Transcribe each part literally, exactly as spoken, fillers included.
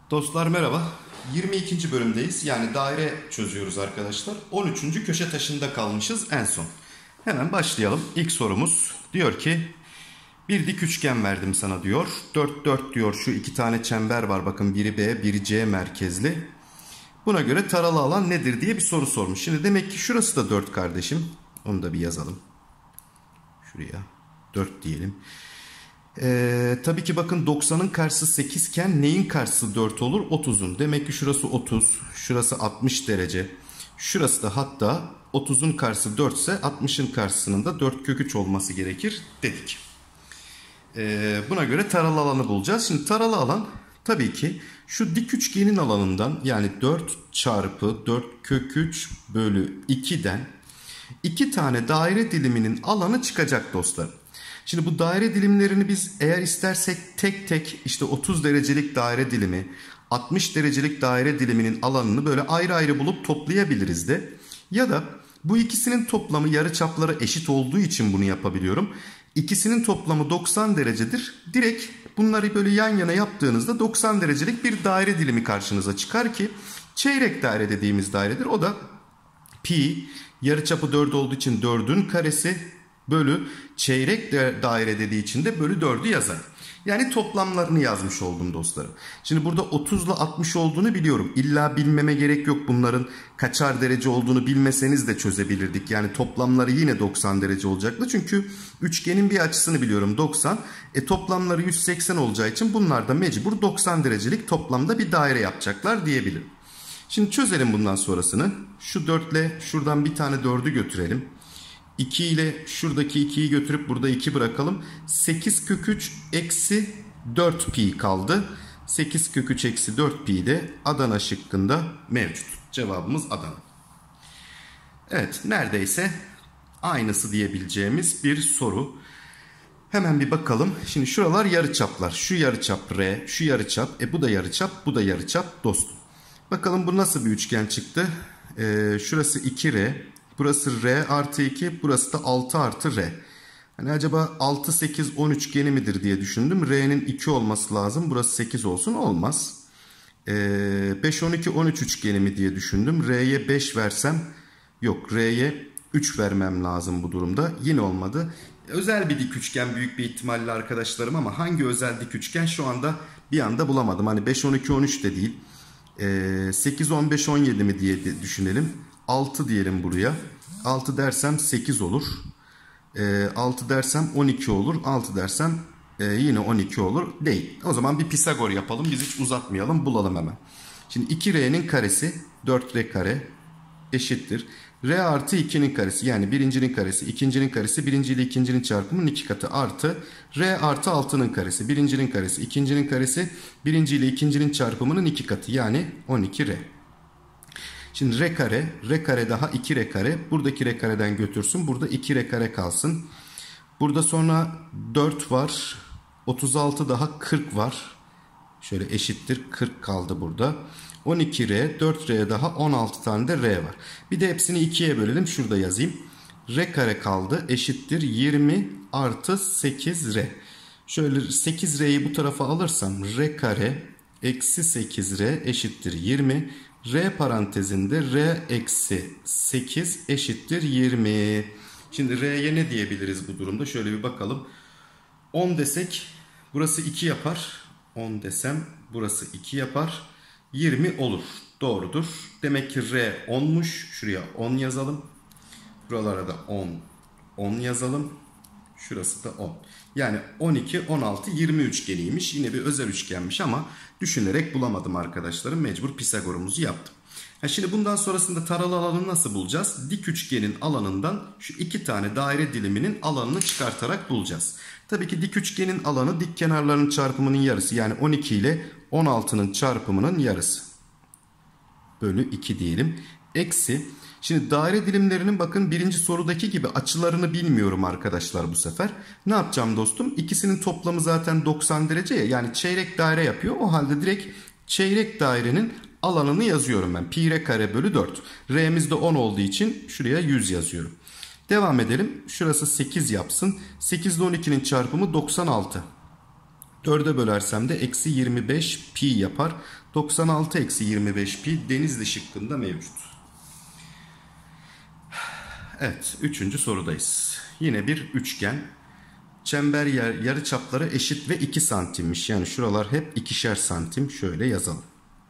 Dostlar merhaba. yirmi ikinci bölümdeyiz. Yani daire çözüyoruz arkadaşlar. on üçüncü köşe taşında kalmışız en son. Hemen başlayalım. İlk sorumuz diyor ki bir dik üçgen verdim sana diyor. dört dört diyor, şu iki tane çember var. Bakın biri B, biri C merkezli. Buna göre taralı alan nedir diye bir soru sormuş. Şimdi demek ki şurası da dört kardeşim. Onu da bir yazalım. Şuraya dört diyelim. Ee, tabii ki bakın doksanın karşısı sekiz iken neyin karşısı dört olur? otuzun. Demek ki şurası otuz, şurası altmış derece. Şurası da hatta otuzun karşısı dört ise altmışın karşısının da dört kök üç olması gerekir dedik. Ee, buna göre taralı alanı bulacağız. Şimdi taralı alan tabii ki şu dik üçgenin alanından, yani dört çarpı dört kök üç bölü iki'den iki tane daire diliminin alanı çıkacak dostlar. Şimdi bu daire dilimlerini biz eğer istersek tek tek işte otuz derecelik daire dilimi, altmış derecelik daire diliminin alanını böyle ayrı ayrı bulup toplayabiliriz de. Ya da bu ikisinin toplamı yarıçapları eşit olduğu için bunu yapabiliyorum. İkisinin toplamı doksan derecedir. Direkt bunları böyle yan yana yaptığınızda doksan derecelik bir daire dilimi karşınıza çıkar ki çeyrek daire dediğimiz dairedir. O da pi, yarıçapı dört olduğu için dördün karesi bölü çeyrek daire dediği için de bölü dördü yazar. Yani toplamlarını yazmış oldum dostlarım. Şimdi burada otuz ile altmış olduğunu biliyorum. İlla bilmeme gerek yok, bunların kaçar derece olduğunu bilmeseniz de çözebilirdik. Yani toplamları yine doksan derece olacaktı. Çünkü üçgenin bir açısını biliyorum doksan. E toplamları yüz seksen olacağı için bunlar da mecbur doksan derecelik toplamda bir daire yapacaklar diyebilirim. Şimdi çözelim bundan sonrasını. Şu dört ile şuradan bir tane dördü götürelim. iki ile şuradaki ikiyi götürüp burada iki bırakalım. sekiz kök üç eksi dört pi kaldı. sekiz kök üç eksi dört pi de Adana şıkkında mevcut. Cevabımız Adana. Evet, neredeyse aynısı diyebileceğimiz bir soru. Hemen bir bakalım. Şimdi şuralar yarıçaplar. Şu yarıçap R, şu yarıçap. E bu da yarıçap, bu da yarıçap dostum. Bakalım bu nasıl bir üçgen çıktı. Ee, şurası iki R. Burası R artı iki. Burası da altı artı R. Hani acaba altı, sekiz, on üçgeni midir diye düşündüm. R'nin iki olması lazım. Burası sekiz olsun. Olmaz. Ee, beş, on iki, on üç üçgeni mi diye düşündüm. R'ye beş versem. Yok. R'ye üç vermem lazım bu durumda. Yine olmadı. Özel bir dik üçgen büyük bir ihtimalle arkadaşlarım, ama hangi özel dik üçgen şu anda bir anda bulamadım. Hani beş, on iki, on üç de değil. Ee, sekiz, on beş, on yedi mi diye de düşünelim. altı diyelim buraya. altı dersem sekiz olur. E, altı dersem on iki olur. altı dersem e, yine on iki olur. Değil. O zaman bir Pisagor yapalım. Biz hiç uzatmayalım. Bulalım hemen. Şimdi iki R'nin karesi dört R kare eşittir. R artı iki'nin karesi, yani birincinin karesi, ikincinin karesi, birinci ile ikincinin çarpımının iki katı artı R artı altı'nın karesi, birincinin karesi, ikincinin karesi, birinci ile ikincinin çarpımının iki katı, yani on iki R. Şimdi R kare, R kare daha iki R kare. Buradaki R kareden götürsün. Burada iki R kare kalsın. Burada sonra dört var. otuz altı daha kırk var. Şöyle eşittir. kırk kaldı burada. on iki R, dört R daha on altı tane de R var. Bir de hepsini ikiye bölelim. Şurada yazayım. R kare kaldı. Eşittir yirmi artı sekiz R. Şöyle sekiz R'yi bu tarafa alırsam R kare eksi sekiz R eşittir yirmi. R parantezinde R eksi sekiz eşittir yirmi. Şimdi R'ye ne diyebiliriz bu durumda? Şöyle bir bakalım. on desek burası iki yapar. on desem burası iki yapar. yirmi olur. Doğrudur. Demek ki R on'muş. Şuraya on yazalım. Buralara da on. on yazalım. Şurası da on. Yani on iki, on altı, yirmi üçgeniymiş. Yine bir özel üçgenmiş ama düşünerek bulamadım arkadaşlarım. Mecbur Pisagor'umuzu yaptım. Ha şimdi bundan sonrasında taralı alanı nasıl bulacağız? Dik üçgenin alanından şu iki tane daire diliminin alanını çıkartarak bulacağız. Tabii ki dik üçgenin alanı dik kenarlarının çarpımının yarısı. Yani on iki ile on altı'nın çarpımının yarısı. Bölü iki diyelim. Eksi. Şimdi daire dilimlerinin bakın birinci sorudaki gibi açılarını bilmiyorum arkadaşlar bu sefer. Ne yapacağım dostum? İkisinin toplamı zaten doksan derece ya. Yani çeyrek daire yapıyor. O halde direkt çeyrek dairenin alanını yazıyorum ben. Pi R kare bölü dört. R'miz de on olduğu için şuraya yüz yazıyorum. Devam edelim. Şurası sekiz yapsın. sekiz ile on iki'nin çarpımı doksan altı. dörde bölersem de eksi yirmi beş pi yapar. doksan altı eksi yirmi beş pi Denizli şıkkında mevcut. Evet, üçüncü sorudayız. Yine bir üçgen. Çember yer, yarıçapları eşit ve iki santimmiş. Yani şuralar hep ikişer santim. Şöyle yazalım.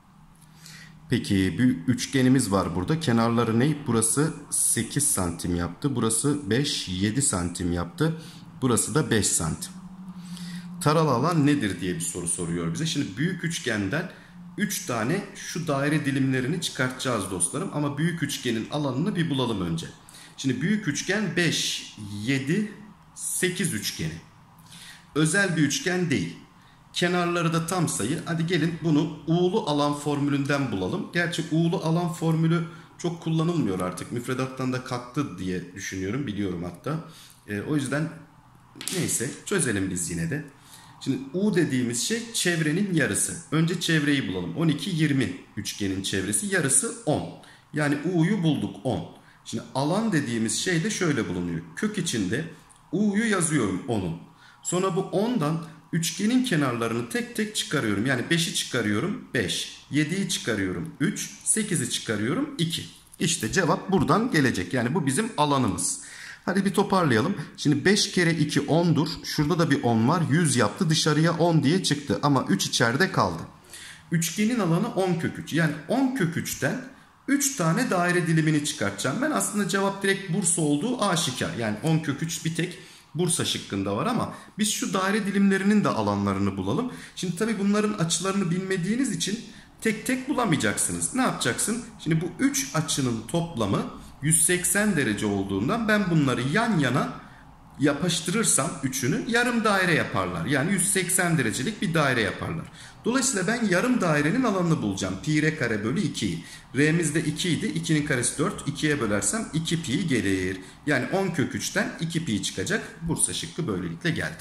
Peki bir üçgenimiz var burada. Kenarları ne? Burası sekiz santim yaptı. Burası beş, yedi santim yaptı. Burası da beş santim. Taralı alan nedir diye bir soru soruyor bize. Şimdi büyük üçgenden üç tane şu daire dilimlerini çıkartacağız dostlarım. Ama büyük üçgenin alanını bir bulalım önce. Şimdi büyük üçgen beş, yedi, sekiz üçgeni. Özel bir üçgen değil. Kenarları da tam sayı. Hadi gelin bunu u'lu alan formülünden bulalım. Gerçi u'lu alan formülü çok kullanılmıyor artık. Müfredattan da kalktı diye düşünüyorum. Biliyorum hatta. E, o yüzden neyse çözelim biz yine de. Şimdi u dediğimiz şey çevrenin yarısı. Önce çevreyi bulalım. on iki, yirmi üçgenin çevresi. Yarısı on. Yani u'yu bulduk on. Şimdi alan dediğimiz şey de şöyle bulunuyor. Kök içinde u'yu yazıyorum onun. Sonra bu ondan üçgenin kenarlarını tek tek çıkarıyorum. Yani beşi çıkarıyorum beş. yediyi çıkarıyorum üç. sekizi çıkarıyorum iki. İşte cevap buradan gelecek. Yani bu bizim alanımız. Hadi bir toparlayalım. Şimdi beş kere iki ondur. Şurada da bir on var. yüz yaptı. Dışarıya on diye çıktı. Ama üç içeride kaldı. Üçgenin alanı on kök üç. Yani on kök üçten üç tane daire dilimini çıkartacağım. Ben aslında cevap direkt Bursa olduğu aşikar. Yani on kök üç bir tek Bursa şıkkında var ama biz şu daire dilimlerinin de alanlarını bulalım. Şimdi tabii bunların açılarını bilmediğiniz için tek tek bulamayacaksınız. Ne yapacaksın? Şimdi bu üç açının toplamı yüz seksen derece olduğundan ben bunları yan yana yapıştırırsam üçünü yarım daire yaparlar. Yani yüz seksen derecelik bir daire yaparlar. Dolayısıyla ben yarım dairenin alanını bulacağım. Pi r kare bölü ikiyi. R'miz de iki idi. ikinin karesi dört. ikiye bölersem iki pi gelir. Yani on kök üçten iki pi çıkacak. Bursa şıkkı böylelikle geldi.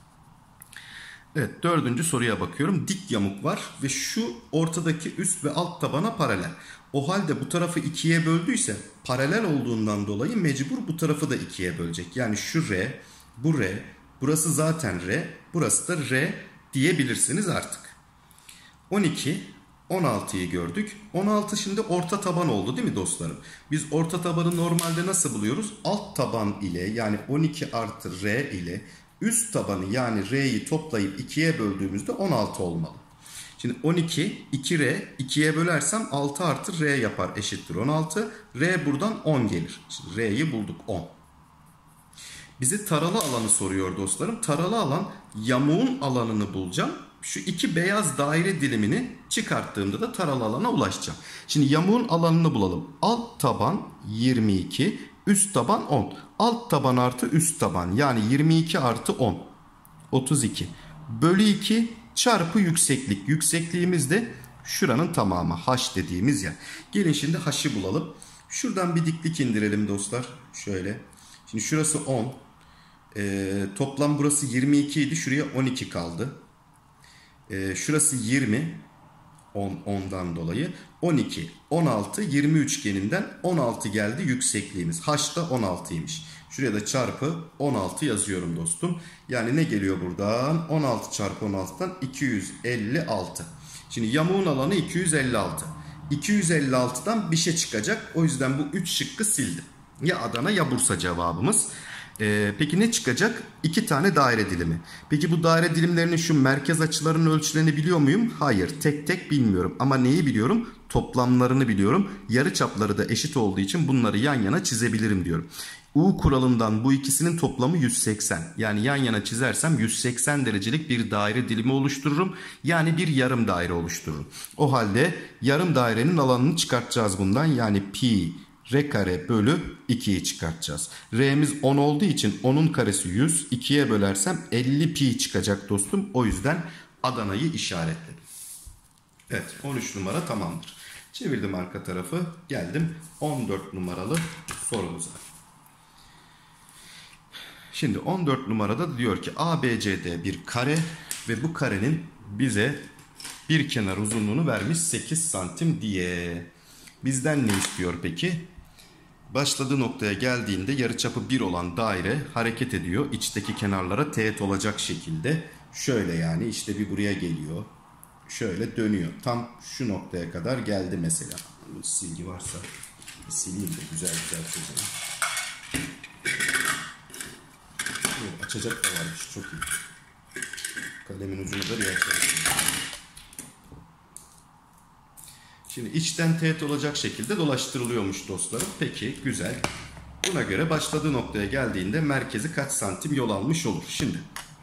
Evet, dördüncü soruya bakıyorum. Dik yamuk var ve şu ortadaki üst ve alt tabana paralel. O halde bu tarafı ikiye böldüyse paralel olduğundan dolayı mecbur bu tarafı da ikiye bölecek. Yani şu R, bu R, burası zaten R, burası da R diyebilirsiniz artık. on iki, on altıyı gördük. on altı şimdi orta taban oldu değil mi dostlarım? Biz orta tabanı normalde nasıl buluyoruz? Alt taban ile yani on iki artı R ile üst tabanı yani R'yi toplayıp ikiye böldüğümüzde on altı olmalı. Şimdi on iki, iki R, ikiye bölersem altı artı R yapar eşittir on altı. R buradan on gelir. Şimdi R'yi bulduk on. Bize taralı alanı soruyor dostlarım. Taralı alan yamuğun alanını bulacağım. Şu iki beyaz daire dilimini çıkarttığımda da taralı alana ulaşacağım. Şimdi yamuğun alanını bulalım. Alt taban yirmi iki, üst taban on. Alt taban artı üst taban yani yirmi iki artı on. otuz iki. Bölü iki çarpı yükseklik. Yüksekliğimiz de şuranın tamamı. H dediğimiz yer. Gelin şimdi H'ı bulalım. Şuradan bir diklik indirelim dostlar. Şöyle. Şimdi şurası on. Ee, toplam burası yirmi iki idi. Şuraya on iki kaldı. Ee, şurası yirmi. on, ondan dolayı. on iki, on altı, yirmi üçgeninden on altı geldi yüksekliğimiz. H da on altıymış. Şuraya da çarpı on altı yazıyorum dostum. Yani ne geliyor buradan? on altı çarpı on altıdan iki yüz elli altı. Şimdi yamuğun alanı iki yüz elli altı. iki yüz elli altıdan bir şey çıkacak. O yüzden bu üç şıkkı sildim. Ya Adana ya Bursa cevabımız. Ee, peki ne çıkacak? İki tane daire dilimi. Peki bu daire dilimlerinin şu merkez açılarının ölçülerini biliyor muyum? Hayır. Tek tek bilmiyorum. Ama neyi biliyorum? Toplamlarını biliyorum. Yarıçapları da eşit olduğu için bunları yan yana çizebilirim diyorum. U kuralından bu ikisinin toplamı yüz seksen. Yani yan yana çizersem yüz seksen derecelik bir daire dilimi oluştururum. Yani bir yarım daire oluştururum. O halde yarım dairenin alanını çıkartacağız bundan. Yani pi r kare bölü ikiyi çıkartacağız. R'miz on olduğu için onun karesi yüz. ikiye bölersem elli pi çıkacak dostum. O yüzden Adana'yı işaretledim. Evet, on üç numara tamamdır. Çevirdim arka tarafı. Geldim on dört numaralı sorumuza. Şimdi on dört numarada diyor ki A B C D bir kare ve bu karenin bize bir kenar uzunluğunu vermiş sekiz santim diye. Bizden ne istiyor peki? Başladığı noktaya geldiğinde yarıçapı bir olan daire hareket ediyor. İçteki kenarlara teğet olacak şekilde. Şöyle yani işte bir buraya geliyor. Şöyle dönüyor. Tam şu noktaya kadar geldi mesela. Silgi varsa sileyim de güzel güzel çözelim. Açacak da varmış. Çok iyi. Kalemin ucunu da bir açalım. Şimdi içten teğet olacak şekilde dolaştırılıyormuş dostlarım. Peki güzel. Buna göre başladığı noktaya geldiğinde merkezi kaç santim yol almış olur? Şimdi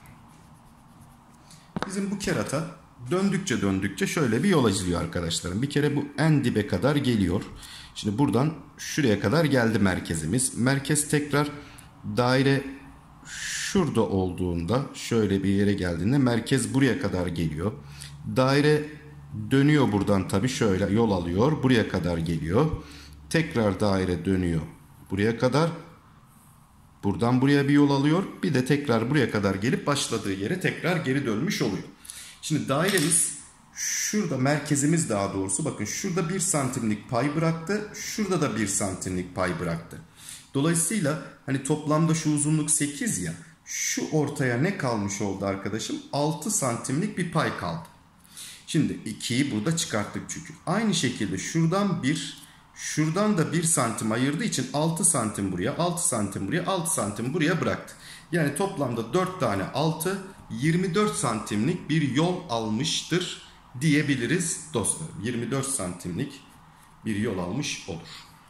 bizim bu kerata döndükçe döndükçe şöyle bir yol izliyor arkadaşlarım. Bir kere bu en dibe kadar geliyor. Şimdi buradan şuraya kadar geldi merkezimiz. Merkez tekrar daire şurada olduğunda şöyle bir yere geldiğinde merkez buraya kadar geliyor. Daire dönüyor buradan tabii şöyle yol alıyor. Buraya kadar geliyor. Tekrar daire dönüyor. Buraya kadar. Buradan buraya bir yol alıyor. Bir de tekrar buraya kadar gelip başladığı yere tekrar geri dönmüş oluyor. Şimdi dairemiz şurada, merkezimiz daha doğrusu bakın şurada bir santimlik pay bıraktı. Şurada da bir santimlik pay bıraktı. Dolayısıyla hani toplamda şu uzunluk sekiz ya. Şu ortaya ne kalmış oldu arkadaşım? altı santimlik bir pay kaldı. Şimdi ikiyi burada çıkarttık çünkü. Aynı şekilde şuradan bir, şuradan da bir santim ayırdığı için altı santim buraya, altı santim buraya, altı santim buraya bıraktı. Yani toplamda dört tane altı, yirmi dört santimlik bir yol almıştır diyebiliriz dostlarım. yirmi dört santimlik bir yol almış olur.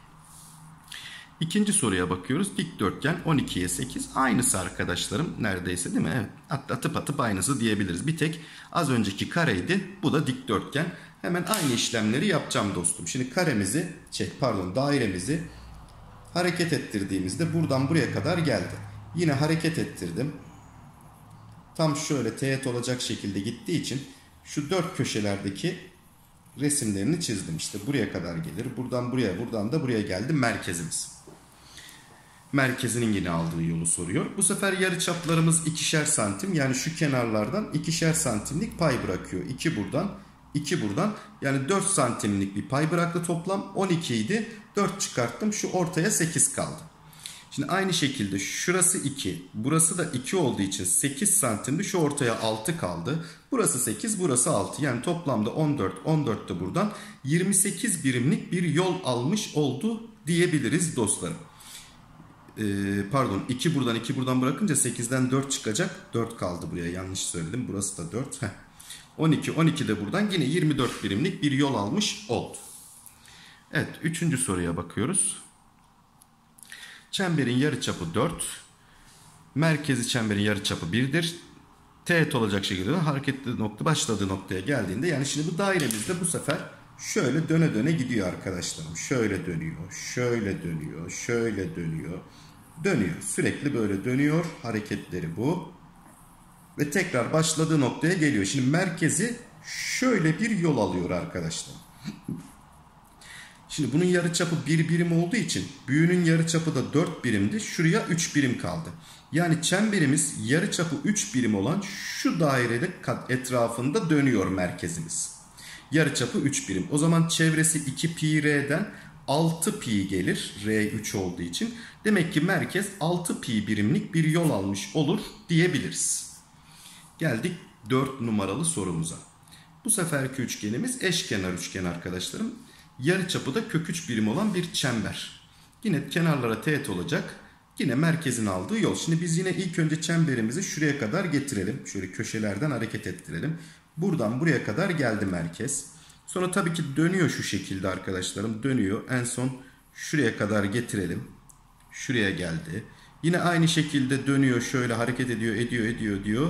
İkinci soruya bakıyoruz. Dikdörtgen on ikiye sekiz. Aynısı arkadaşlarım. Neredeyse değil mi? Evet. Atıp atıp aynısı diyebiliriz. Bir tek az önceki kareydi. Bu da dikdörtgen. Hemen aynı işlemleri yapacağım dostum. Şimdi karemizi, şey pardon dairemizi hareket ettirdiğimizde buradan buraya kadar geldi. Yine hareket ettirdim. Tam şöyle teğet olacak şekilde gittiği için şu dört köşelerdeki resimlerini çizdim. İşte buraya kadar gelir. Buradan buraya, buradan da buraya geldi merkezimiz. Merkezinin yine aldığı yolu soruyor. Bu sefer yarıçaplarımız ikişer santim. Yani şu kenarlardan ikişer santimlik pay bırakıyor. iki buradan, iki buradan. Yani dört santimlik bir pay bıraktı toplam. on iki idi. dört çıkarttım. Şu ortaya sekiz kaldı. Şimdi aynı şekilde şurası iki. Burası da iki olduğu için sekiz santimdi. Şu ortaya altı kaldı. Burası sekiz, burası altı. Yani toplamda on dört, on dört de buradan yirmi sekiz birimlik bir yol almış oldu diyebiliriz dostlarım. Ee, pardon iki buradan iki buradan bırakınca sekizden dört çıkacak. dört kaldı buraya, yanlış söyledim. Burası da dört. Heh. on iki, on iki de buradan yine yirmi dört birimlik bir yol almış oldu. Evet, üçüncü soruya bakıyoruz. Çemberin yarıçapı dört. Merkezi çemberin yarıçapı birdir. Teğet olacak şekilde hareketli nokta başladığı noktaya geldiğinde, yani şimdi bu dairemizde bu sefer şöyle döne döne gidiyor arkadaşlarım. Şöyle dönüyor, şöyle dönüyor, şöyle dönüyor. Dönüyor. Sürekli böyle dönüyor. Hareketleri bu. Ve tekrar başladığı noktaya geliyor. Şimdi merkezi şöyle bir yol alıyor arkadaşlar. Şimdi bunun yarıçapı bir birim olduğu için büyüğünün yarıçapı da dört birimdi. Şuraya üç birim kaldı. Yani çemberimiz yarıçapı üç birim olan şu dairede etrafında dönüyor merkezimiz. Yarıçapı üç birim. O zaman çevresi iki pi r'den altı pi gelir. R üç olduğu için. Demek ki merkez altı pi birimlik bir yol almış olur diyebiliriz. Geldik dört numaralı sorumuza. Bu seferki üçgenimiz eşkenar üçgen arkadaşlarım. Yarıçapı da kök üç birim olan bir çember. Yine kenarlara teğet olacak. Yine merkezin aldığı yol. Şimdi biz yine ilk önce çemberimizi şuraya kadar getirelim. Şöyle köşelerden hareket ettirelim. Buradan buraya kadar geldi merkez. Sonra tabii ki dönüyor şu şekilde arkadaşlarım. Dönüyor. En son şuraya kadar getirelim. Şuraya geldi. Yine aynı şekilde dönüyor. Şöyle hareket ediyor, ediyor, ediyor, diyor.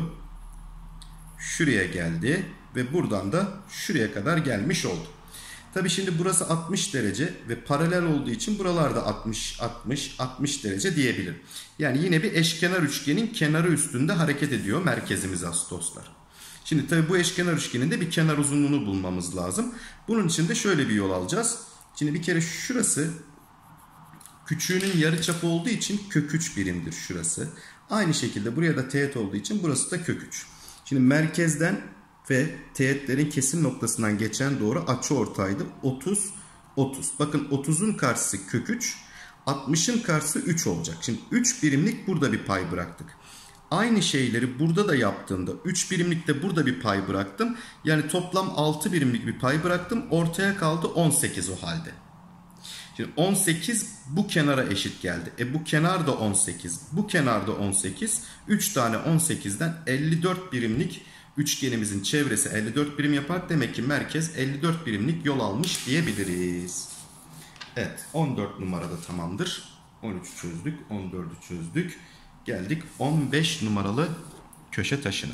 Şuraya geldi. Ve buradan da şuraya kadar gelmiş oldu. Tabii şimdi burası altmış derece ve paralel olduğu için buralarda altmış, altmış, altmış derece diyebilirim. Yani yine bir eşkenar üçgenin kenarı üstünde hareket ediyor merkezimiz dostlar. Şimdi tabii bu eşkenar üçgenin de bir kenar uzunluğunu bulmamız lazım. Bunun için de şöyle bir yol alacağız. Şimdi bir kere şurası küçüğünün yarıçapı olduğu için kök üç birimdir şurası. Aynı şekilde buraya da teğet olduğu için burası da kök üç. Şimdi merkezden ve teğetlerin kesim noktasından geçen doğru açıortaydı. otuz, otuz. Bakın otuzun karşısı kök üç. altmışın karşısı üç olacak. Şimdi üç birimlik burada bir pay bıraktık. aynı şeyleri burada da yaptığımda üç birimlik de burada bir pay bıraktım. Yani toplam altı birimlik bir pay bıraktım. Ortaya kaldı on sekiz o halde. Şimdi on sekiz bu kenara eşit geldi. E bu kenar da on sekiz. Bu kenar da on sekiz. üç tane on sekizden elli dört birimlik üçgenimizin çevresi elli dört birim yapar. Demek ki merkez elli dört birimlik yol almış diyebiliriz. Evet, on dört numarada tamamdır. on üçü çözdük, on dördü çözdük. Geldik on beş numaralı köşe taşına.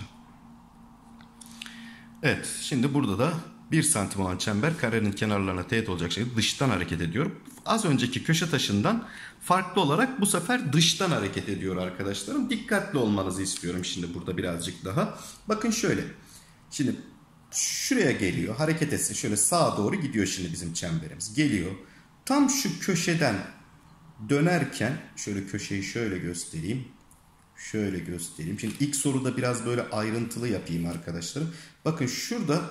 Evet, şimdi burada da bir santim olan çember karenin kenarlarına teğet olacak şekilde dıştan hareket ediyor. Az önceki köşe taşından farklı olarak bu sefer dıştan hareket ediyor arkadaşlarım. Dikkatli olmanızı istiyorum şimdi burada birazcık daha. Bakın şöyle. Şimdi şuraya geliyor, hareket etsin. Şöyle sağa doğru gidiyor şimdi bizim çemberimiz. Geliyor. Tam şu köşeden dönerken şöyle köşeyi şöyle göstereyim. Şöyle göstereyim. Şimdi ilk soruda biraz böyle ayrıntılı yapayım arkadaşlarım. Bakın şurada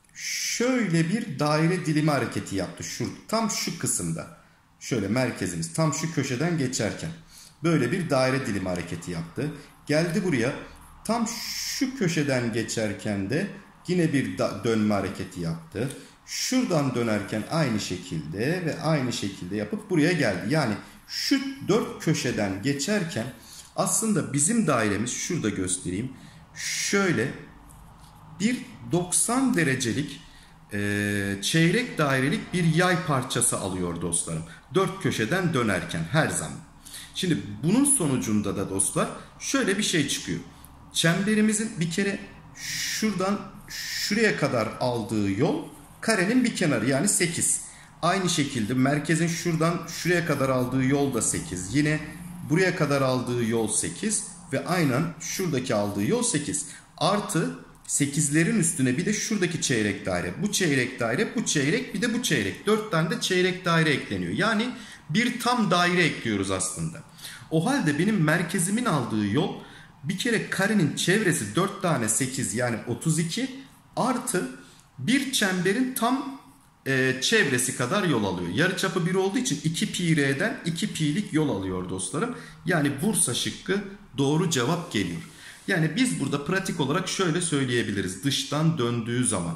şöyle bir daire dilimi hareketi yaptı. Şu, tam şu kısımda. Şöyle merkezimiz tam şu köşeden geçerken. Böyle bir daire dilimi hareketi yaptı. Geldi buraya. Tam şu köşeden geçerken de yine bir dönme hareketi yaptı. Şuradan dönerken aynı şekilde ve aynı şekilde yapıp buraya geldi. Yani şu dört köşeden geçerken aslında bizim dairemiz şurada göstereyim. Şöyle bir doksan derecelik e, çeyrek dairelik bir yay parçası alıyor dostlarım. Dört köşeden dönerken her zaman. Şimdi bunun sonucunda da dostlar şöyle bir şey çıkıyor. Çemberimizin bir kere şuradan şuraya kadar aldığı yol karenin bir kenarı yani sekiz. Aynı şekilde merkezin şuradan şuraya kadar aldığı yol da sekiz. Yine buraya kadar aldığı yol sekiz ve aynen şuradaki aldığı yol sekiz. Artı sekizlerin üstüne bir de şuradaki çeyrek daire. Bu çeyrek daire, bu çeyrek, bir de bu çeyrek. dört tane de çeyrek daire ekleniyor. Yani bir tam daire ekliyoruz aslında. O halde benim merkezimin aldığı yol bir kere karenin çevresi dört tane sekiz yani otuz iki artı bir çemberin tam e, çevresi kadar yol alıyor. Yarıçapı bir olduğu için iki pi r'den iki pi'lik yol alıyor dostlarım. Yani Bursa şıkkı doğru cevap geliyor. Yani biz burada pratik olarak şöyle söyleyebiliriz. Dıştan döndüğü zaman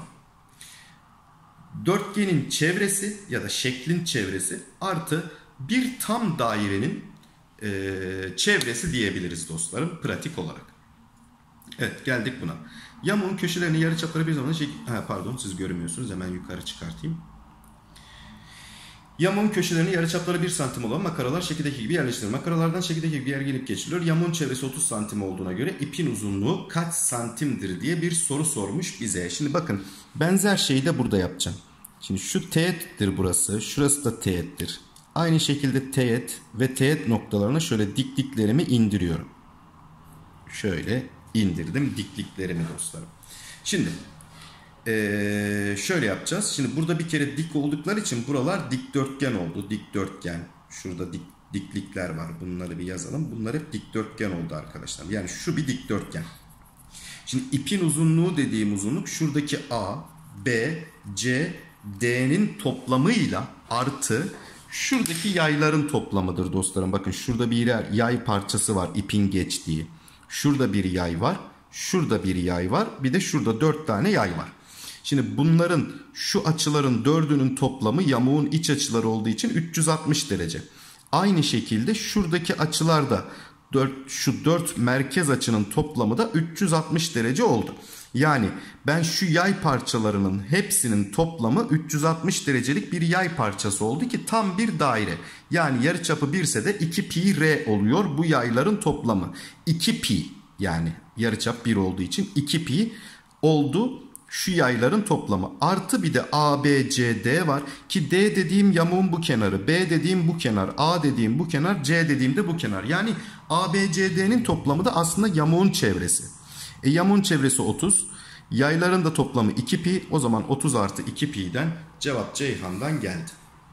dörtgenin çevresi ya da şeklin çevresi artı bir tam dairenin e, çevresi diyebiliriz dostlarım pratik olarak. Evet, geldik buna. Yamuğun köşelerini yarıçapları bir zaman şey, ha, pardon siz görmüyorsunuz, hemen yukarı çıkartayım. Yamuğun köşelerini yarıçapları bir santim olan makaralar şekildeki gibi yerleştirilir. Makaralardan şekildeki gibi yer gelip geçiriliyor. Yamuğun çevresi otuz santim olduğuna göre ipin uzunluğu kaç santimdir diye bir soru sormuş bize. Şimdi bakın benzer şeyi de burada yapacağım. Şimdi şu teğettir burası. Şurası da teğettir. Aynı şekilde teğet ve teğet noktalarına şöyle dikliklerimi indiriyorum. Şöyle indirdim dikliklerimi dostlarım. Şimdi Ee, şöyle yapacağız. Şimdi burada bir kere dik oldukları için buralar dikdörtgen oldu. Dikdörtgen. Şurada dik, diklikler var. Bunları bir yazalım. Bunlar hep dikdörtgen oldu arkadaşlar. Yani şu bir dikdörtgen. Şimdi ipin uzunluğu dediğim uzunluk şuradaki A, B, C, D'nin toplamıyla artı şuradaki yayların toplamıdır dostlarım. Bakın şurada bir yay parçası var ipin geçtiği. Şurada bir yay var. Şurada bir yay var. Bir de şurada dört tane yay var. Şimdi bunların şu açıların dördünün toplamı yamuğun iç açıları olduğu için üç yüz altmış derece. Aynı şekilde şuradaki açılarda dört, şu dört merkez açının toplamı da üç yüz altmış derece oldu. Yani ben şu yay parçalarının hepsinin toplamı üç yüz altmış derecelik bir yay parçası oldu ki tam bir daire. Yani yarıçapı bir ise de iki pi r oluyor bu yayların toplamı. iki pi yani yarıçap bir olduğu için iki pi oldu şu yayların toplamı. Artı bir de A, B, C, D var ki D dediğim yamuğun bu kenarı, B dediğim bu kenar, A dediğim bu kenar, C dediğim de bu kenar. Yani A, B, C, D'nin toplamı da aslında yamuğun çevresi. E yamuğun çevresi otuz. Yayların da toplamı iki pi. O zaman otuz artı iki pi'den cevap Ceyhan'dan geldi.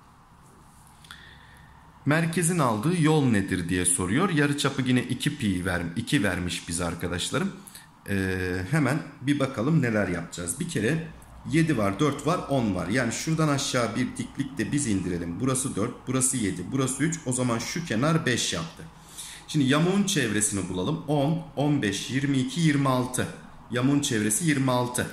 Merkezin aldığı yol nedir diye soruyor. Yarıçapı yine iki pi ver, iki vermiş bize arkadaşlarım. Ee, hemen bir bakalım neler yapacağız. Bir kere yedi var, dört var, on var. Yani şuradan aşağı bir diklik de biz indirelim. Burası dört, burası yedi, burası üç. O zaman şu kenar beş yaptı. Şimdi yamuğun çevresini bulalım. on, on beş, yirmi iki, yirmi altı. Yamuğun çevresi yirmi altı.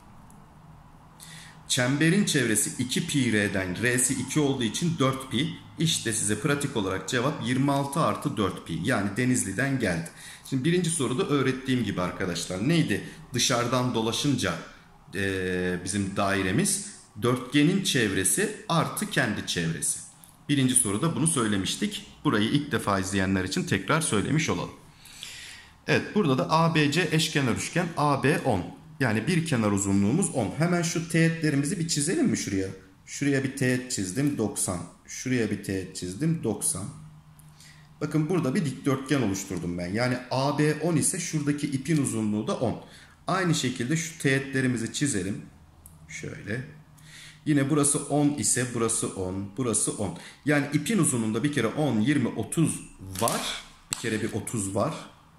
Çemberin çevresi iki pi r'den, r'si iki olduğu için dört pi. İşte size pratik olarak cevap yirmi altı artı dört pi. Yani Denizli'den geldi. Şimdi birinci soruda öğrettiğim gibi arkadaşlar neydi? Dışarıdan dolaşınca e, bizim dairemiz dörtgenin çevresi artı kendi çevresi. Birinci soruda bunu söylemiştik. Burayı ilk defa izleyenler için tekrar söylemiş olalım. Evet, burada da A B C eşkenar üçgen, A B on. Yani bir kenar uzunluğumuz on. Hemen şu teğetlerimizi bir çizelim mi şuraya? Şuraya bir teğet çizdim, doksan. Şuraya bir teğet çizdim, doksan. Bakın burada bir dikdörtgen oluşturdum ben. Yani A B on ise şuradaki ipin uzunluğu da on. Aynı şekilde şu teğetlerimizi çizelim. Şöyle. Yine burası on ise burası on, burası on. Yani ipin uzunluğunda bir kere on, yirmi, otuz var. Bir kere bir otuz var.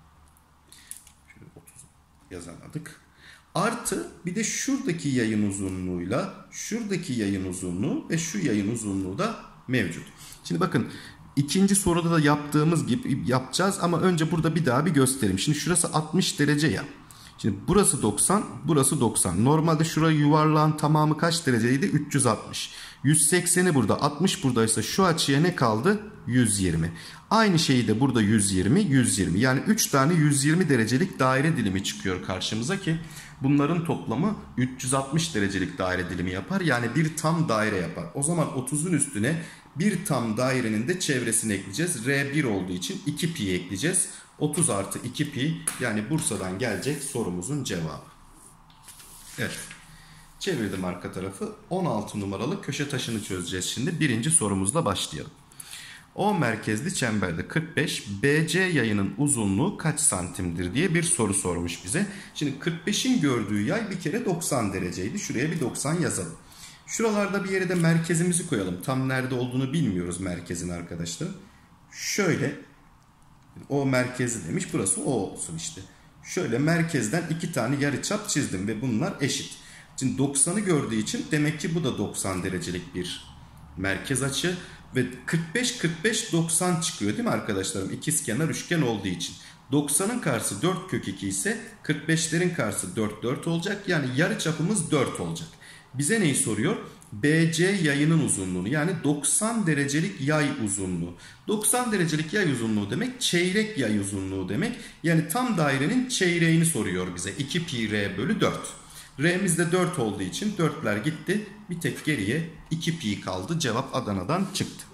Şöyle otuz yazamadık. Artı bir de şuradaki yayın uzunluğuyla şuradaki yayın uzunluğu ve şu yayın uzunluğu da mevcut. Şimdi bakın ikinci soruda da yaptığımız gibi yapacağız ama önce burada bir daha bir göstereyim. Şimdi şurası altmış derece ya. Şimdi burası doksan, burası doksan. Normalde şuraya yuvarlağın tamamı kaç dereceydi? üç yüz altmış. yüz sekseni burada, altmış buradaysa şu açıya ne kaldı? yüz yirmi. Aynı şeyi de burada yüz yirmi, yüz yirmi. Yani üç tane yüz yirmi derecelik daire dilimi çıkıyor karşımıza ki bunların toplamı üç yüz altmış derecelik daire dilimi yapar. Yani bir tam daire yapar. O zaman otuzun üstüne bir tam dairenin de çevresini ekleyeceğiz. R bir olduğu için iki pi ekleyeceğiz. otuz artı iki pi yani Bursa'dan gelecek sorumuzun cevabı. Evet. Çevirdim arka tarafı. on altı numaralı köşe taşını çözeceğiz şimdi. Birinci sorumuzla başlayalım. O merkezli çemberde kırk beş, B C yayının uzunluğu kaç santimdir diye bir soru sormuş bize. Şimdi kırk beşin gördüğü yay bir kere doksan dereceydi. Şuraya bir doksan yazalım. Şuralarda bir yere de merkezimizi koyalım. Tam nerede olduğunu bilmiyoruz merkezin arkadaşlar. Şöyle o merkezi demiş. Burası o olsun işte. Şöyle merkezden iki tane yarıçap çizdim ve bunlar eşit. Şimdi doksanı gördüğü için demek ki bu da doksan derecelik bir merkez açı. Ve kırk beş, kırk beş, doksan çıkıyor değil mi arkadaşlarım? İkizkenar üçgen olduğu için. doksanın karşısı dört kök iki ise kırk beşlerin karşısı dört, dört olacak. Yani yarıçapımız dört olacak. Bize neyi soruyor? B C yayının uzunluğunu yani doksan derecelik yay uzunluğu. doksan derecelik yay uzunluğu demek çeyrek yay uzunluğu demek. Yani tam dairenin çeyreğini soruyor bize. iki pi r bölü dört. R'miz de dört olduğu için dörtler gitti. Bir tek geriye iki pi kaldı. Cevap Adana'dan çıktı.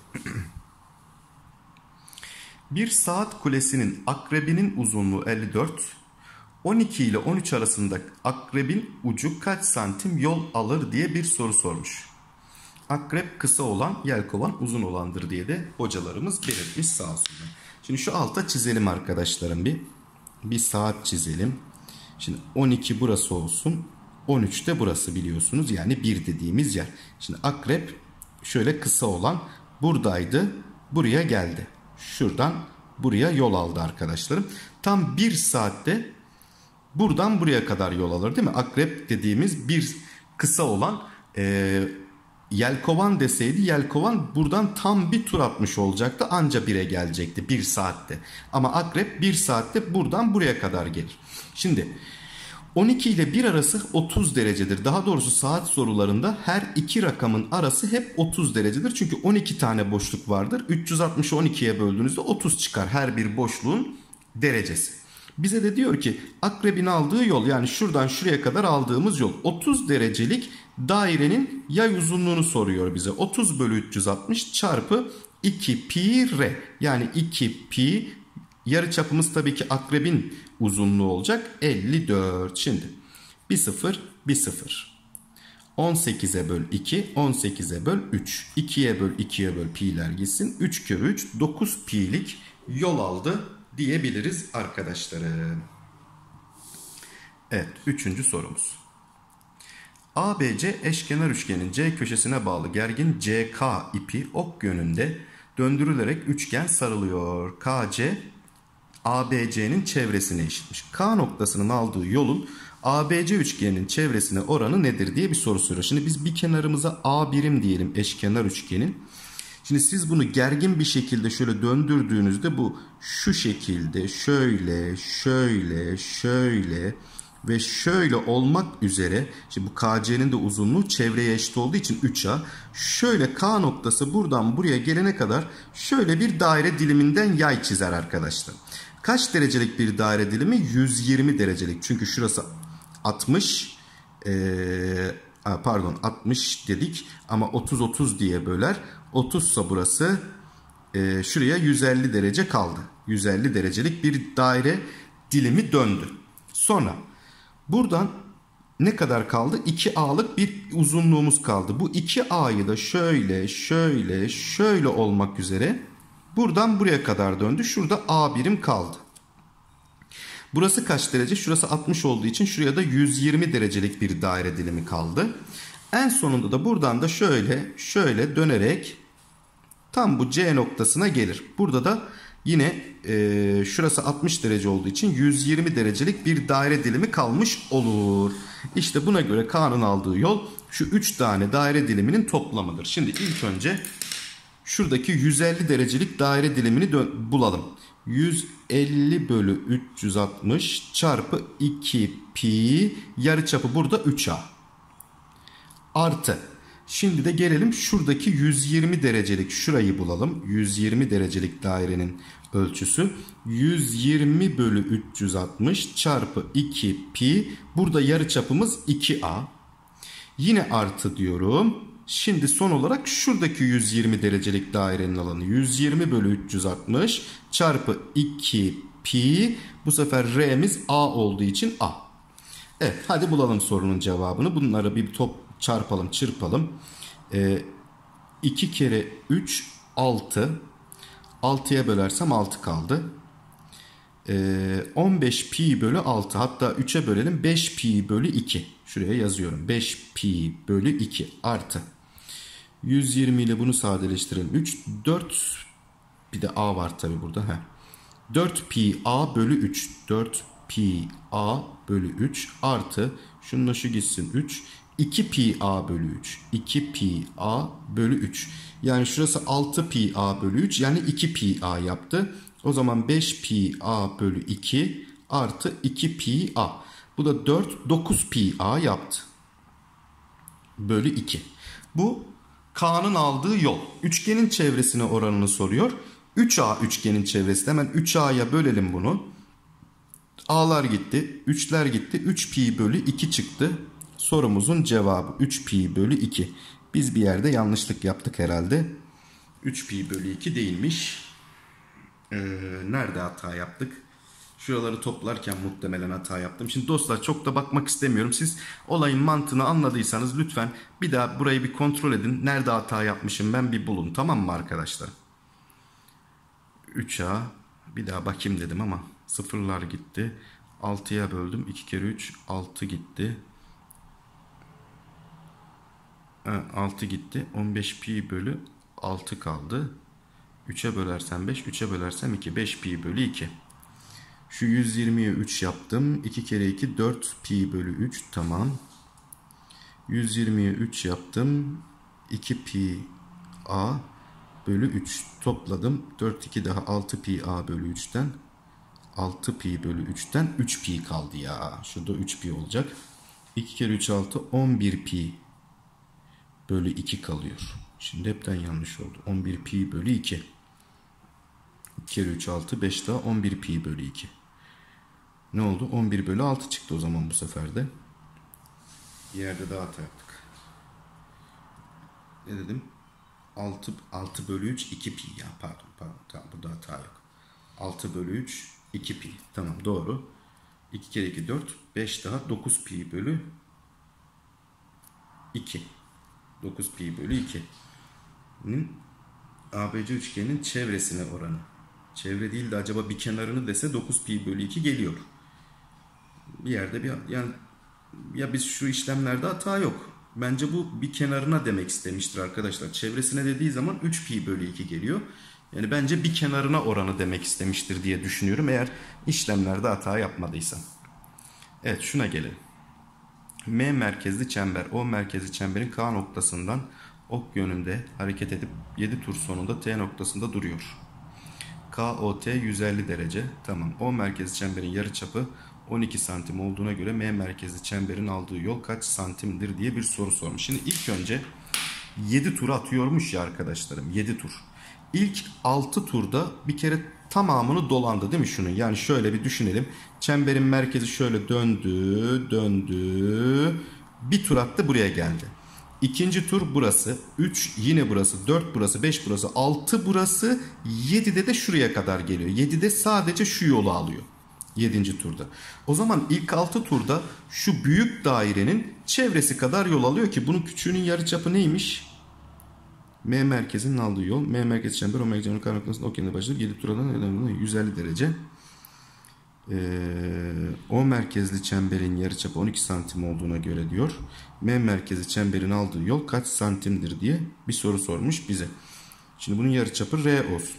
Bir saat kulesinin akrebinin uzunluğu elli dört. on iki ile on üç arasında akrebin ucu kaç santim yol alır diye bir soru sormuş. Akrep kısa olan, yelkovan uzun olandır diye de hocalarımız belirtmiş sağ olsunlar. Şimdi şu alta çizelim arkadaşlarım bir. Bir saat çizelim. Şimdi on iki burası olsun. on üç de burası biliyorsunuz. Yani bir dediğimiz yer. Şimdi akrep şöyle kısa olan buradaydı. Buraya geldi. Şuradan buraya yol aldı arkadaşlarım. Tam bir saatte buradan buraya kadar yol alır değil mi? Akrep dediğimiz bir kısa olan e, yelkovan deseydi yelkovan buradan tam bir tur atmış olacaktı. Anca bire gelecekti bir saatte. Ama akrep bir saatte buradan buraya kadar gelir. Şimdi on iki ile bir arası otuz derecedir. Daha doğrusu saat sorularında her iki rakamın arası hep otuz derecedir. Çünkü on iki tane boşluk vardır. üç yüz altmışı on ikiye böldüğünüzde otuz çıkar her bir boşluğun derecesi. Bize de diyor ki akrebin aldığı yol yani şuradan şuraya kadar aldığımız yol otuz derecelik dairenin yay uzunluğunu soruyor bize. otuz bölü üç yüz altmış çarpı iki pi r yani iki pi. Yarıçapımız tabii ki akrebin uzunluğu olacak. elli dört. Şimdi bir sıfır, bir sıfır. on sekize böl iki, on sekize böl üç. ikiye böl ikiye böl pi'ler gitsin. üç kere üç, dokuz pi'lik yol aldı diyebiliriz arkadaşlarım. Evet, üçüncü sorumuz. A B C eşkenar üçgenin C köşesine bağlı gergin C K ipi ok yönünde döndürülerek üçgen sarılıyor. K C A B C'nin çevresine eşitmiş. K noktasının aldığı yolun A B C üçgeninin çevresine oranı nedir diye bir soru soruyor. Şimdi biz bir kenarımıza A birim diyelim eşkenar üçgenin. Şimdi siz bunu gergin bir şekilde şöyle döndürdüğünüzde bu şu şekilde şöyle şöyle şöyle ve şöyle olmak üzere, şimdi bu K C'nin de uzunluğu çevreye eşit olduğu için üç A, şöyle K noktası buradan buraya gelene kadar şöyle bir daire diliminden yay çizer arkadaşlar. Kaç derecelik bir daire dilimi? yüz yirmi derecelik. Çünkü şurası altmış, ee, pardon altmış dedik ama otuz otuz diye böler. otuz ise burası, e, şuraya yüz elli derece kaldı. yüz elli derecelik bir daire dilimi döndü. Sonra buradan ne kadar kaldı? iki A'lık bir uzunluğumuz kaldı. Bu iki A'yı da şöyle şöyle şöyle olmak üzere buradan buraya kadar döndü. Şurada A birim kaldı. Burası kaç derece? Şurası altmış olduğu için şuraya da yüz yirmi derecelik bir daire dilimi kaldı. En sonunda da buradan da şöyle şöyle dönerek tam bu C noktasına gelir. Burada da yine e, şurası altmış derece olduğu için yüz yirmi derecelik bir daire dilimi kalmış olur. İşte buna göre K'nın aldığı yol şu üç tane daire diliminin toplamıdır. Şimdi ilk önce şuradaki yüz elli derecelik daire dilimini bulalım. yüz elli bölü üç yüz altmış çarpı iki pi, yarıçapı burada üç A. Artı. Şimdi de gelelim şuradaki yüz yirmi derecelik şurayı bulalım. yüz yirmi derecelik dairenin ölçüsü yüz yirmi bölü üç yüz altmış çarpı iki pi. Burada yarıçapımız iki A. Yine artı diyorum. Şimdi son olarak şuradaki yüz yirmi derecelik dairenin alanı yüz yirmi bölü üç yüz altmış çarpı iki pi. Bu sefer R'miz A olduğu için A. Evet, hadi bulalım sorunun cevabını. Bunları bir top çarpalım, çırpalım. Ee, iki kere üç altı. altıya bölersem altı kaldı. Ee, on beş pi bölü altı. Hatta üçe bölelim. beş pi bölü iki. Şuraya yazıyorum. beş pi bölü iki artı. yüz yirmi ile bunu sadeleştirelim. üç, dört. Bir de A var tabi burada. Heh. dört pi A bölü üç. dört pi A bölü üç artı. Şununla şu gitsin üç. iki pi A bölü üç. iki pi A bölü üç. Yani şurası altı pi A bölü üç. Yani iki pi A yaptı. O zaman beş pi A bölü iki artı iki pi A. Bu da dört, dokuz pi A yaptı. Bölü iki. Bu K'nın aldığı yol. Üçgenin çevresine oranını soruyor. üç A üçgenin çevresi. Hemen üç A'ya bölelim bunu. A'lar gitti. üçler gitti. üç pi bölü iki çıktı. Sorumuzun cevabı üç pi bölü iki. Biz bir yerde yanlışlık yaptık herhalde. üç pi bölü iki değilmiş. Ee, nerede hata yaptık? Şuraları toplarken muhtemelen hata yaptım. Şimdi dostlar çok da bakmak istemiyorum. Siz olayın mantığını anladıysanız lütfen bir daha burayı bir kontrol edin. Nerede hata yapmışım ben bir bulun. Tamam mı arkadaşlar? üç A. Bir daha bakayım dedim ama sıfırlar gitti. altıya böldüm. iki kere üç altı gitti. altı gitti. on beş pi bölü altı kaldı. üçe bölersem beş. üçe bölersem iki. beş pi bölü iki. Şu yüz yirmiye üç yaptım. iki kere iki dört pi bölü üç. Tamam. yüz yirmiye üç yaptım. iki pi A bölü üç. Topladım. dört iki daha altı pi A bölü üçten. altı pi bölü üçten üç pi kaldı ya. Şurada üç pi olacak. iki kere üç altı on bir pi bölü iki kalıyor. Şimdi hepten yanlış oldu. on bir pi bölü iki. iki kere üç altı beş daha on bir pi bölü iki. Ne oldu? on bir bölü altı çıktı o zaman bu sefer de. Bir yerde daha hata yaptık. Ne dedim? altı, altı bölü üç iki pi ya pardon pardon tamam burada hata yok. altı bölü üç iki pi. Tamam doğru. iki kere iki dört. beş daha dokuz pi bölü iki. dokuz pi bölü iki'nin A B C üçgeninin çevresine oranı. Çevre değil de acaba bir kenarını dese dokuz pi bölü iki geliyor. Bir yerde bir yani ya biz şu işlemlerde hata yok. Bence bu bir kenarına demek istemiştir arkadaşlar. Çevresine dediği zaman üç pi bölü iki geliyor. Yani bence bir kenarına oranı demek istemiştir diye düşünüyorum. Eğer işlemlerde hata yapmadıysam. Evet şuna gelelim. M merkezli çember. O merkezli çemberin K noktasından ok yönünde hareket edip yedi tur sonunda T noktasında duruyor. K O T yüz elli derece. Tamam. O merkezli çemberin yarıçapı on iki santim olduğuna göre M merkezli çemberin aldığı yol kaç santimdir diye bir soru sormuş. Şimdi ilk önce yedi tur atıyormuş ya arkadaşlarım. yedi tur. İlk altı turda bir kere tamamını dolandı değil mi şunun? Yani şöyle bir düşünelim. Çemberin merkezi şöyle döndü, döndü. Bir tur attı, buraya geldi. İkinci tur burası. üç yine burası. dört burası. beş burası. altı burası. yedide de şuraya kadar geliyor. yedide sadece şu yolu alıyor. yedinci turda. O zaman ilk altı turda şu büyük dairenin çevresi kadar yol alıyor ki bunun küçüğünün yarıçapı neymiş? M merkezinin aldığı yol. M merkezi çember. O merkezinin kar noktasında okyanada başlayıp yedi turdan yüz elli derece. Ee, o merkezli çemberin yarıçapı on iki santim olduğuna göre diyor. M merkezli çemberin aldığı yol kaç santimdir diye bir soru sormuş bize. Şimdi bunun yarıçapı R olsun.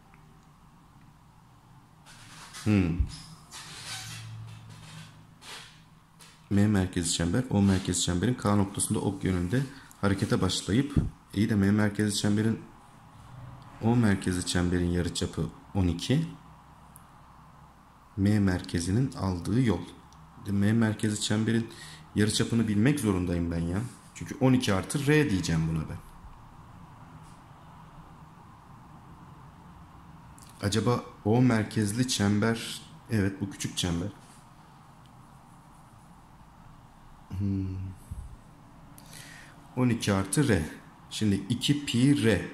Hmm. M merkezli çember, O merkezli çemberin K noktasında ok yönünde harekete başlayıp, iyi de M merkezli çemberin O merkezli çemberin yarıçapı on iki. M merkezinin aldığı yol. M merkezli çemberin yarıçapını bilmek zorundayım ben ya. Çünkü on iki artı R diyeceğim buna ben. Acaba O merkezli çember, evet bu küçük çember. Hmm. on iki artı R. Şimdi iki pi R.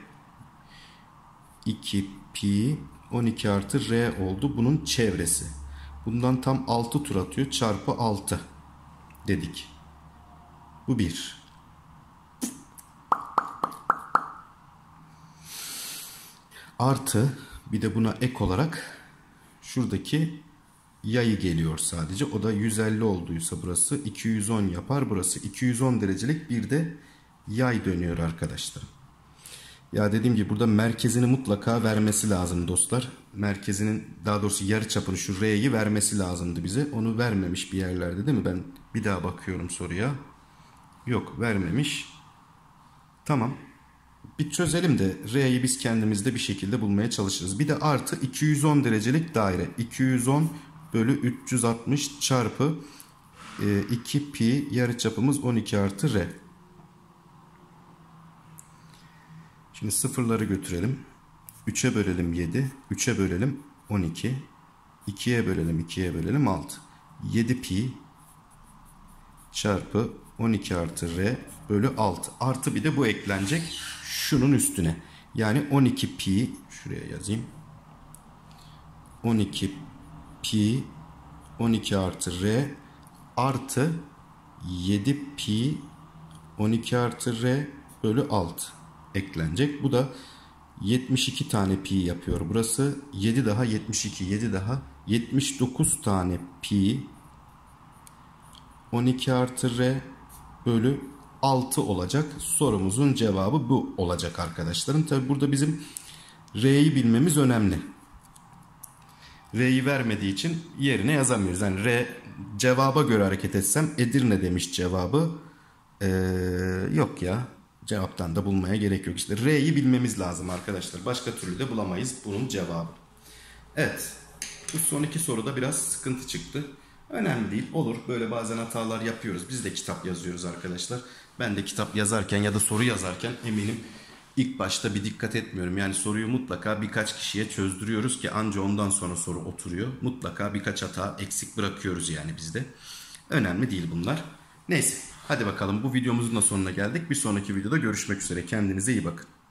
iki pi on iki artı R oldu. Bunun çevresi. Bundan tam altı tur atıyor. Çarpı altı dedik. Bu bir. Artı bir de buna ek olarak şuradaki yayı geliyor sadece. O da yüz elli olduysa burası iki yüz on yapar. Burası iki yüz on derecelik bir de yay dönüyor arkadaşlar. Ya dediğim gibi burada merkezini mutlaka vermesi lazım dostlar. Merkezinin, daha doğrusu yarıçapını, şu R'yi vermesi lazımdı bize. Onu vermemiş bir yerlerde değil mi? Ben bir daha bakıyorum soruya. Yok, vermemiş. Tamam. Bir çözelim de R'yi biz kendimizde bir şekilde bulmaya çalışırız. Bir de artı iki yüz on derecelik daire. iki yüz on bölü üç yüz altmış çarpı iki pi, yarıçapımız on iki artı R. Şimdi sıfırları götürelim. üçe bölelim yedi. üçe bölelim on iki. ikiye bölelim ikiye bölelim altı. yedi pi çarpı on iki artı R bölü altı. Artı bir de bu eklenecek şunun üstüne. Yani on iki pi, şuraya yazayım. on iki pi on iki artı R artı yedi pi on iki artı R bölü altı eklenecek. Bu da yetmiş iki tane pi yapıyor burası. yedi daha yetmiş iki, yedi daha yetmiş dokuz tane pi on iki artı R bölü altı olacak. Sorumuzun cevabı bu olacak arkadaşlarım. Tabi burada bizim R'yi bilmemiz önemli. R'yi vermediği için yerine yazamıyoruz. Yani R, cevaba göre hareket etsem Edirne demiş cevabı. Ee, yok ya. Cevaptan da bulmaya gerek yok. İşte R'yi bilmemiz lazım arkadaşlar. Başka türlü de bulamayız bunun cevabı. Evet. Bu son iki soruda biraz sıkıntı çıktı. Önemli değil. Olur. Böyle bazen hatalar yapıyoruz. Biz de kitap yazıyoruz arkadaşlar. Ben de kitap yazarken ya da soru yazarken eminim ilk başta bir dikkat etmiyorum. Yani soruyu mutlaka birkaç kişiye çözdürüyoruz ki anca ondan sonra soru oturuyor. Mutlaka birkaç hata eksik bırakıyoruz yani bizde. Önemli değil bunlar. Neyse. Hadi bakalım, bu videomuzun da sonuna geldik. Bir sonraki videoda görüşmek üzere. Kendinize iyi bakın.